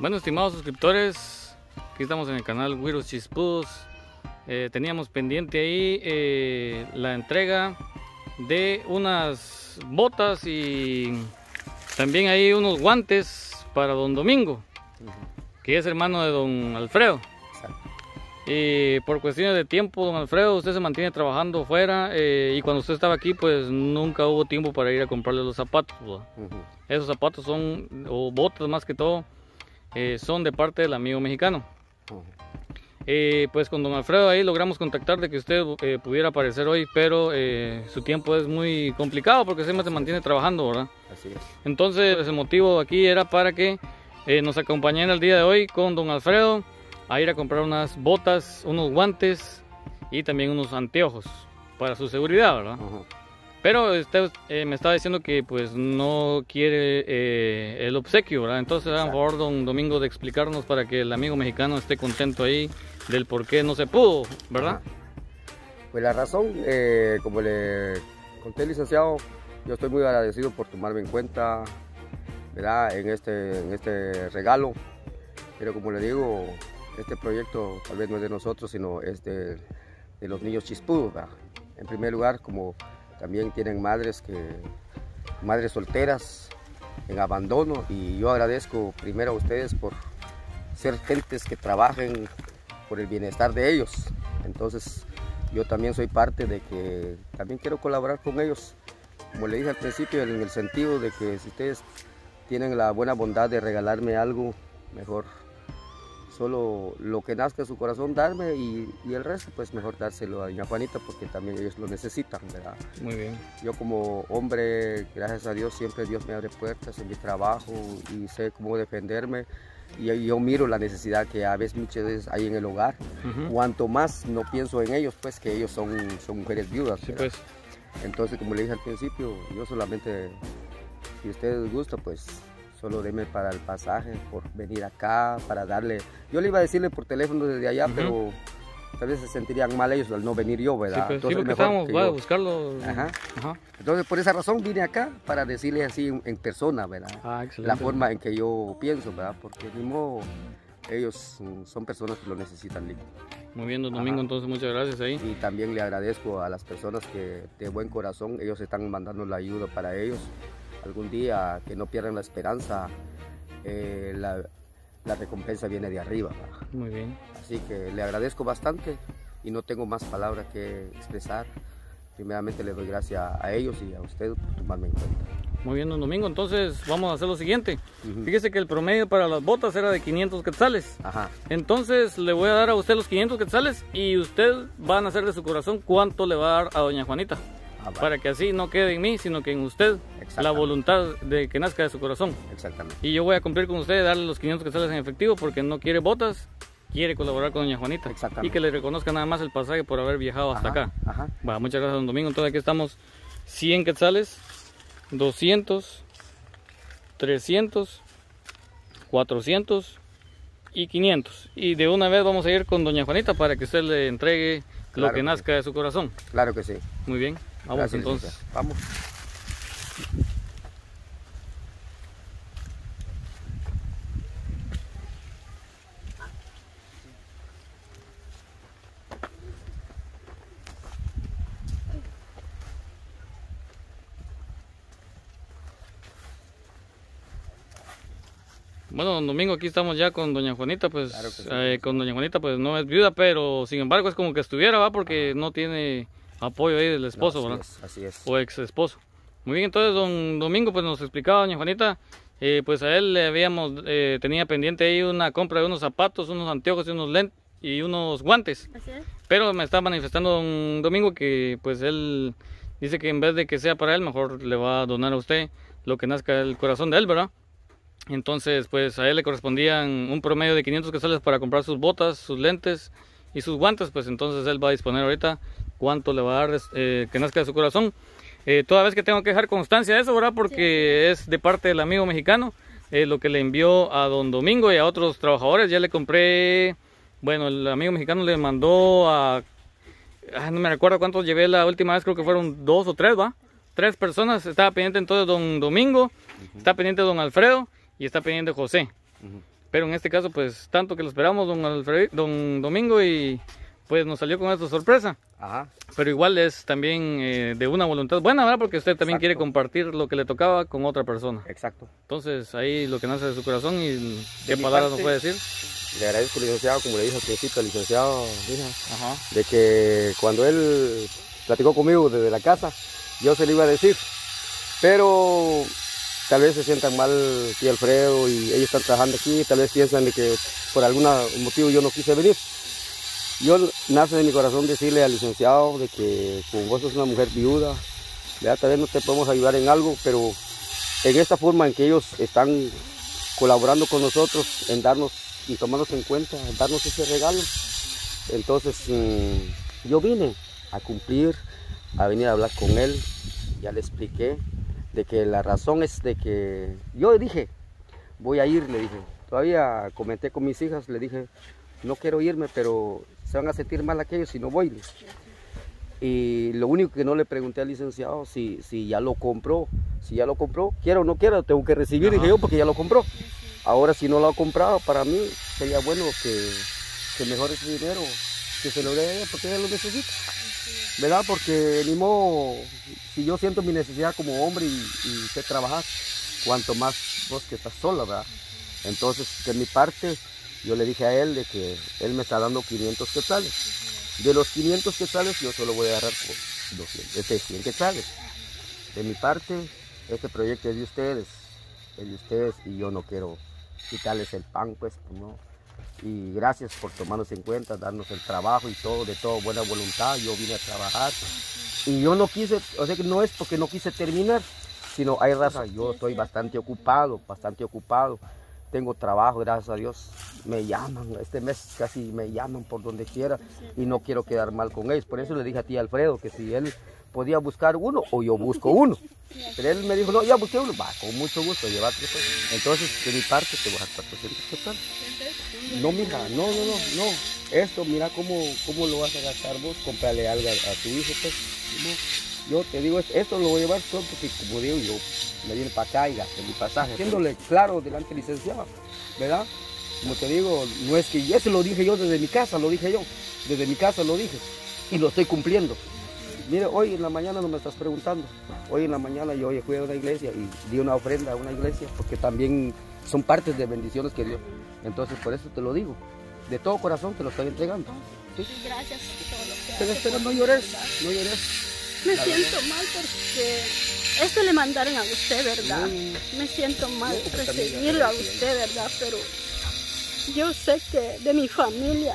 Bueno, estimados suscriptores, aquí estamos en el canal Güiros Chispudos. Teníamos pendiente ahí la entrega de unas botas y también hay unos guantes para don Domingo, que es hermano de don Alfredo. Y por cuestiones de tiempo, don Alfredo, usted se mantiene trabajando fuera y cuando usted estaba aquí, pues nunca hubo tiempo para ir a comprarle los zapatos. Esos zapatos son, o botas más que todo, son de parte del amigo mexicano. Pues con don Alfredo ahí logramos contactar de que usted pudiera aparecer hoy, pero su tiempo es muy complicado porque siempre se mantiene trabajando, ¿verdad? Así es. Entonces el motivo aquí era para que nos acompañara el día de hoy con don Alfredo a ir a comprar unas botas, unos guantes y también unos anteojos para su seguridad, ¿verdad? Pero usted me estaba diciendo que pues no quiere el obsequio, ¿verdad? Entonces hagan favor, don Domingo, de explicarnos para que el amigo mexicano esté contento ahí del por qué no se pudo, ¿verdad? Pues la razón, como le conté, licenciado, yo estoy muy agradecido por tomarme en cuenta, ¿verdad? En este regalo, pero como le digo, este proyecto tal vez no es de nosotros, sino es de los niños chispudos, ¿verdad? En primer lugar, como también tienen madres solteras en abandono, y yo agradezco primero a ustedes por ser gentes que trabajen por el bienestar de ellos. Entonces yo también soy parte de que también quiero colaborar con ellos, como le dije al principio, en el sentido de que si ustedes tienen la buena bondad de regalarme algo, mejor solo lo que nazca en su corazón darme, y el resto pues mejor dárselo a doña Juanita, porque también ellos lo necesitan, ¿verdad? Muy bien. Yo como hombre, gracias a Dios, siempre Dios me abre puertas en mi trabajo y sé cómo defenderme, y yo miro la necesidad que muchas veces hay en el hogar. Cuanto más no pienso en ellos, pues que ellos son mujeres viudas, sí, pues. Entonces, como le dije al principio, yo solamente, si ustedes gustan, pues solo deme para el pasaje, por venir acá, para darle. Yo le iba a decirle por teléfono desde allá, pero tal vez se sentirían mal ellos al no venir yo, ¿verdad? Sí, pues, entonces, sí, porque estábamos a buscarlo. Entonces, por esa razón vine acá, para decirle así en persona, ¿verdad? Excelente. La forma en que yo pienso, ¿verdad? Porque mismo ellos son personas que lo necesitan, lindo. Muy bien, don Domingo, entonces muchas gracias ahí. Y también le agradezco a las personas que de buen corazón, ellos están mandando la ayuda para ellos. Algún día, que no pierdan la esperanza, la recompensa viene de arriba, ¿verdad? Muy bien. Así que le agradezco bastante y no tengo más palabras que expresar. Primeramente le doy gracias a ellos y a usted por tomarme en cuenta. Muy bien, don Domingo, entonces vamos a hacer lo siguiente. Fíjese que el promedio para las botas era de 500 quetzales. Entonces le voy a dar a usted los 500 quetzales y usted va a nacer de su corazón cuánto le va a dar a doña Juanita. Vale. Para que así no quede en mí, sino que en usted la voluntad de que nazca de su corazón. Exactamente. Y yo voy a cumplir con usted, darle los 500 quetzales en efectivo, porque no quiere botas, quiere colaborar con doña Juanita. Y que le reconozca nada más el pasaje por haber viajado hasta acá. Va, muchas gracias, don Domingo. Entonces aquí estamos 100 quetzales, 200, 300, 400 y 500. Y de una vez vamos a ir con doña Juanita para que usted le entregue lo que nazca de su corazón. Claro que sí. Muy bien. Vamos. Gracias, entonces. Vamos. Bueno, don Domingo, aquí estamos ya con doña Juanita, pues claro que sí. Con doña Juanita pues no es viuda, pero sin embargo es como que estuviera, ¿va? Porque no tiene apoyo ahí del esposo, no, ¿verdad? Así es. O ex esposo. Muy bien, entonces don Domingo pues nos explicaba doña Juanita, pues a él le tenía pendiente ahí una compra de unos zapatos, unos anteojos y unos lentes y unos guantes. Así es. Pero me está manifestando don Domingo que pues él dice que en vez de que sea para él, mejor le va a donar a usted lo que nazca del corazón de él, ¿verdad? Entonces pues a él le correspondían un promedio de 500 quetzales para comprar sus botas, sus lentes y sus guantes. Pues entonces él va a disponer ahorita cuánto le va a dar que nazca de su corazón. Toda vez que tengo que dejar constancia de eso, ¿verdad? Porque es de parte del amigo mexicano, lo que le envió a don Domingo y a otros trabajadores. Ya le compré, bueno, el amigo mexicano le mandó a, no me recuerdo cuántos llevé la última vez, creo que fueron 2 o 3, ¿va? 3 personas. Estaba pendiente entonces don Domingo, está pendiente don Alfredo y está pendiente José. Pero en este caso, pues tanto que lo esperamos, don Domingo, y pues nos salió con esta sorpresa. Ajá. Pero igual es también de una voluntad buena, ¿verdad? Porque usted también quiere compartir lo que le tocaba con otra persona. Exacto. Entonces ahí lo que nace de su corazón y qué palabras nos puede decir. Le agradezco, licenciado, como le dije al principio al licenciado, de que cuando él platicó conmigo desde la casa, yo se lo iba a decir. Pero tal vez se sientan mal tío Alfredo y ellos están trabajando aquí, tal vez piensan de que por algún motivo yo no quise venir. Yo nace de mi corazón decirle al licenciado de que como vos sos una mujer viuda, ¿verdad? Tal vez no te podemos ayudar en algo, pero en esta forma en que ellos están colaborando con nosotros en darnos y tomarnos en cuenta, en darnos ese regalo, entonces yo vine a cumplir, a venir a hablar con él. Ya le expliqué de que la razón es de que yo dije, voy a ir, le dije, todavía comenté con mis hijas, le dije, no quiero irme, pero se van a sentir mal aquellos si no voy. Y lo único que no le pregunté al licenciado si ya lo compró, quiero o no quiero, tengo que recibir, dije yo, porque ya lo compró. Ahora si no lo ha comprado, para mí sería bueno que mejor ese dinero, que se lo dé a ella, porque ella lo necesita, ¿verdad? Porque ni modo, si yo siento mi necesidad como hombre y sé trabajar, cuanto más vos que estás sola, ¿verdad? Entonces, de mi parte, yo le dije a él de que él me está dando 500 quetzales. De los 500 quetzales yo solo voy a agarrar 100 quetzales. De mi parte, este proyecto es de ustedes y yo no quiero quitarles el pan, pues no. Y gracias por tomarnos en cuenta, darnos el trabajo y todo, de toda buena voluntad. Yo vine a trabajar y yo no quise, o sea que no es porque no quise terminar, sino hay raza, yo estoy bastante ocupado. Tengo trabajo, gracias a Dios, me llaman, este mes casi me llaman por donde quiera y no quiero quedar mal con ellos. Por eso le dije a ti, Alfredo, que si él podía buscar uno o yo busco uno. Pero él me dijo, no, ya busqué uno, va, con mucho gusto, llévate. Entonces, de mi parte, te voy a dar 400 quetzales. No, mija, no. Esto, mira cómo lo vas a gastar vos, comprarle algo a tu hijo, pues. No. Yo te digo, esto lo voy a llevar todo porque, como digo, yo me vine para acá y gasté mi pasaje. Haciéndole claro delante del licenciado, ¿verdad? Como te digo, no es que eso lo dije yo desde mi casa, desde mi casa lo dije y lo estoy cumpliendo. Mire, hoy en la mañana no me estás preguntando, hoy en la mañana yo fui a una iglesia y di una ofrenda a una iglesia porque también son partes de bendiciones que Dios. Entonces por eso te lo digo, de todo corazón te lo estoy entregando. ¿Sí? Gracias por todo lo que Pero espera, no llores. Me siento mal porque esto le mandaron a usted, ¿verdad? Me siento mal recibirlo a usted, ¿verdad? Pero yo sé que de mi familia,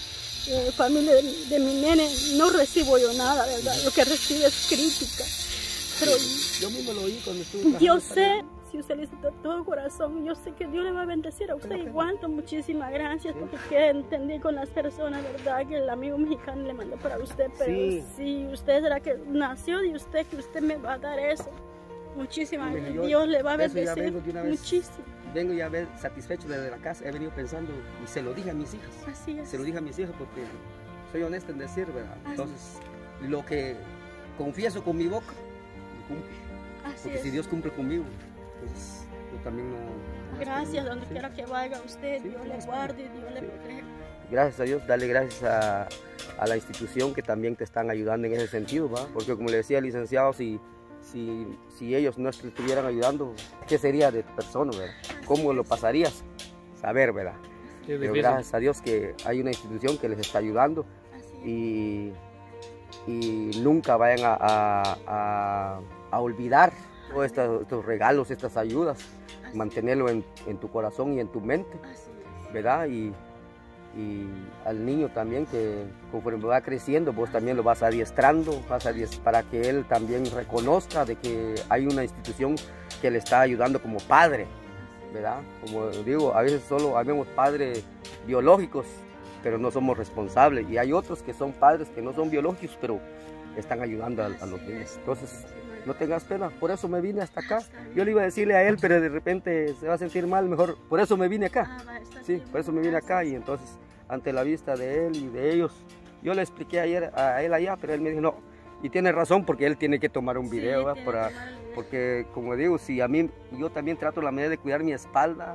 de mi nene, no recibo yo nada, ¿verdad? Lo que recibe es crítica. Pero yo mismo lo oí cuando estuve. Yo sé, si usted le dice de todo corazón, yo sé que Dios le va a bendecir a usted igual. Muchísimas gracias, porque que entendí con las personas, ¿verdad? Que el amigo mexicano le mandó para usted, pero si usted será que nació de usted, que usted me va a dar eso. Muchísimas gracias. Dios le va a bendecir muchísimo. Vengo ya a ver satisfecho desde la casa, he venido pensando y se lo dije a mis hijas. Así es. Se lo dije a mis hijas porque soy honesto en decir, ¿verdad? Entonces, lo que confieso con mi boca, lo cumplo. Porque si Dios cumple conmigo, pues yo también no... Gracias, donde quiera que vaya usted, Dios le guarde y Dios le proteja. Gracias a Dios, dale gracias a la institución que también te están ayudando en ese sentido, ¿va? Porque como le decía el licenciado, si ellos no te estuvieran ayudando, ¿qué sería de tu persona, verdad? ¿Cómo lo pasarías? Saber, ¿verdad? Pero gracias a Dios que hay una institución que les está ayudando y nunca vayan a olvidar todos estos regalos, estas ayudas, mantenerlo en tu corazón y en tu mente, ¿verdad? Y al niño también, que conforme va creciendo, vos también lo vas adiestrando, para que él también reconozca de que hay una institución que le está ayudando como padre, ¿verdad? Como digo, a veces solo habemos padres biológicos, pero no somos responsables, y hay otros que son padres que no son biológicos, pero están ayudando a los niños. Entonces, no tengas pena, por eso me vine hasta acá. Yo le iba a decirle a él, pero de repente se va a sentir mal, mejor, por eso me vine acá. Sí, por eso me vine acá, y entonces, ante la vista de él y de ellos, yo le expliqué ayer a él allá, pero él me dijo no, y tiene razón, porque él tiene que tomar un video, porque como digo, si a mí, yo también trato la manera de cuidar mi espalda,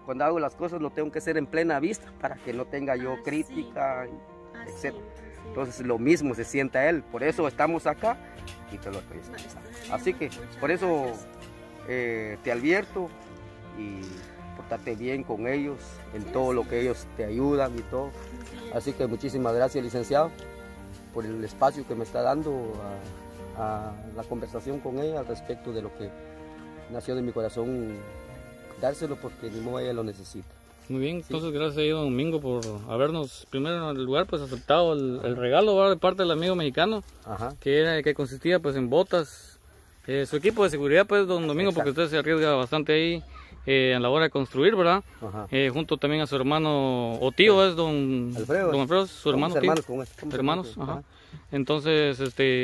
cuando hago las cosas lo tengo que hacer en plena vista para que no tenga yo crítica, etc. Entonces lo mismo se sienta él, por eso estamos acá y te lo estoy expresando. Así que por eso te advierto y portate bien con ellos en todo lo que ellos te ayudan y todo. Así que muchísimas gracias, licenciado, por el espacio que me está dando a la conversación con ella al respecto de lo que nació de mi corazón, dárselo porque ni modo ella lo necesita. Muy bien, entonces gracias a don Domingo por habernos primero en el lugar pues aceptado el regalo, ¿verdad? De parte del amigo mexicano. Ajá. Que consistía pues en botas, su equipo de seguridad pues don Domingo. Exacto. Porque usted se arriesga bastante ahí en la hora de construir, ¿verdad? Junto también a su hermano o tío, sí. Es don Alfredo, su hermano tío. Hermanos, ajá. Entonces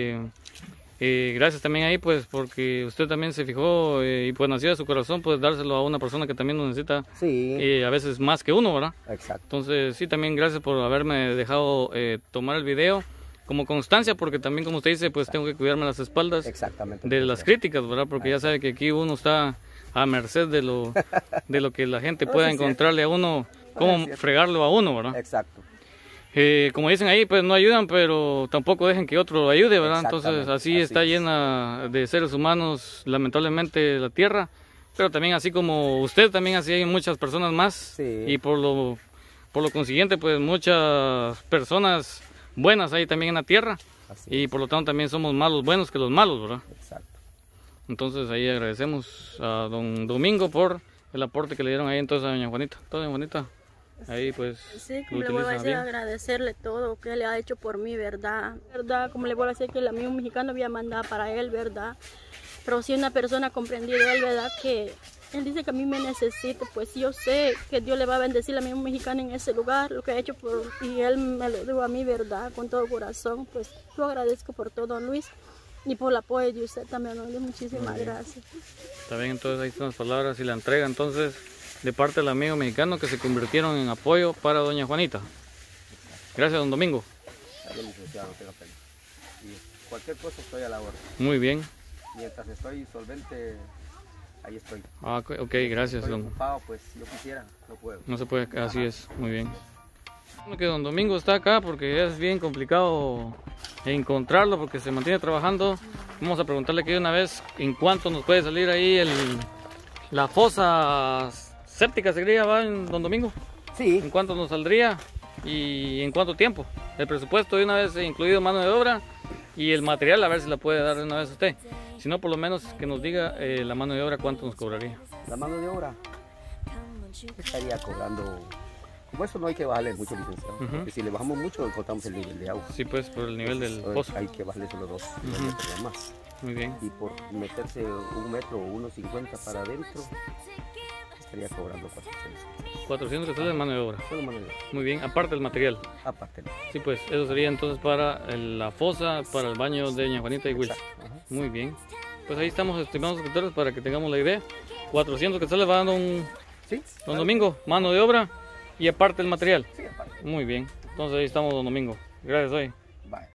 gracias también ahí pues porque usted también se fijó y pues nació de su corazón pues dárselo a una persona que también lo necesita, sí. A veces más que uno, ¿verdad? Exacto. Entonces sí, también gracias por haberme dejado tomar el video como constancia, porque también como usted dice pues tengo que cuidarme las espaldas. Exactamente. De las críticas, ¿verdad? Porque ya sabe que aquí uno está a merced de lo que la gente pueda encontrarle a uno, cómo fregarlo a uno, ¿verdad? Exacto. Como dicen ahí, pues no ayudan, pero tampoco dejen que otro ayude, ¿verdad? Entonces así está llena de seres humanos, lamentablemente, la tierra, pero también así como usted, también así hay muchas personas más, sí. Y por lo consiguiente, pues muchas personas buenas hay también en la tierra, y por lo tanto también somos más los buenos que los malos, ¿verdad? Exacto. Entonces ahí agradecemos a don Domingo por el aporte que le dieron ahí entonces a doña Juanita. Doña Juanita. Ahí pues sí, como le vuelvo a decir, agradecerle todo que le ha hecho por mí, ¿verdad? Como le vuelvo a decir que el amigo mexicano había mandado para él, ¿verdad? Pero si una persona ha comprendido él, ¿verdad? Que él dice que a mí me necesita, pues yo sé que Dios le va a bendecir al amigo mexicano en ese lugar, lo que ha hecho y él me lo dijo a mí, ¿verdad? Con todo corazón, pues yo agradezco por todo, don Luis, y por el apoyo de usted también, don Luis, muchísimas gracias. Está bien, entonces ahí están las palabras y la entrega, entonces, de parte del amigo mexicano que se convirtieron en apoyo para doña Juanita. Gracias, don Domingo. Gracias, licenciado, no tenga pena. Y cualquier cosa estoy a la orden. Muy bien. Mientras estoy solvente, ahí estoy. Ah, ok, gracias, estoy ocupado, pues yo quisiera, no puedo. No se puede, así es, muy bien. Que don Domingo está acá porque es bien complicado encontrarlo porque se mantiene trabajando. Vamos a preguntarle aquí una vez en cuánto nos puede salir ahí la fosa séptica, ¿se diría, va en don Domingo? Sí. ¿En cuánto nos saldría y en cuánto tiempo? El presupuesto de una vez incluido mano de obra y el material, a ver si la puede dar de una vez a usted. Si no, por lo menos que nos diga la mano de obra cuánto nos cobraría. La mano de obra estaría cobrando, como eso no hay que bajarle mucho, licenciado, porque si le bajamos mucho encontramos el nivel de agua. Sí, pues por el nivel del pozo. Hay que bajarle solo 2 metros más. Muy bien. Y por meterse 1 metro o 1.50 para adentro, estaría cobrando 400. 400 que sale de mano de obra. Solo mano de obra. Muy bien, aparte del material. Aparte. Sí, pues eso sería entonces para la fosa, para el baño de doña Juanita y Wilson. Muy bien. Pues ahí estamos, estimados suscriptores, para que tengamos la idea. 400 que sale va dando don Domingo, mano de obra y aparte el material. Sí, aparte. Muy bien. Entonces ahí estamos, don Domingo. Gracias, hoy.